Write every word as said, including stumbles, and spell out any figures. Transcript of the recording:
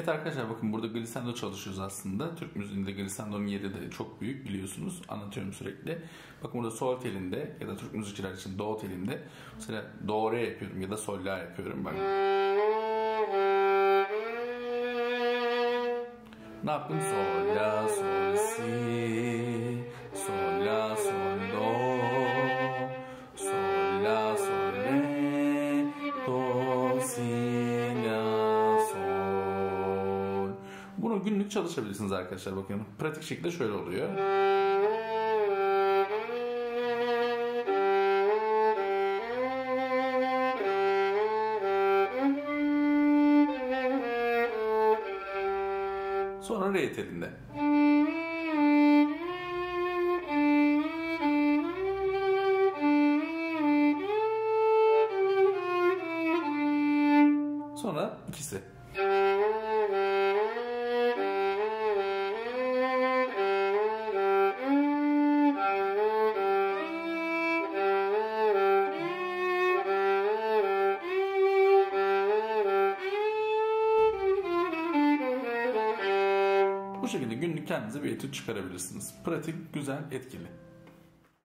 Evet arkadaşlar, bakın burada glissando çalışıyoruz aslında. Türk müziğinde glissandonun yeri de çok büyük, biliyorsunuz. Anlatıyorum sürekli. Bakın burada sol telinde ya da Türk müzikçiler için do telinde mesela do re yapıyorum ya da sol la yapıyorum. Bak. Ne yaptım? Sol la sol si, sol la sol do, sol la sol re, do si la sol. Bunu günlük çalışabilirsiniz arkadaşlar, bakın. Pratik şekilde şöyle oluyor. Sonra re telinde. Sonra ikisi. Bu şekilde günlük kendinize bir etüt çıkarabilirsiniz. Pratik, güzel, etkili.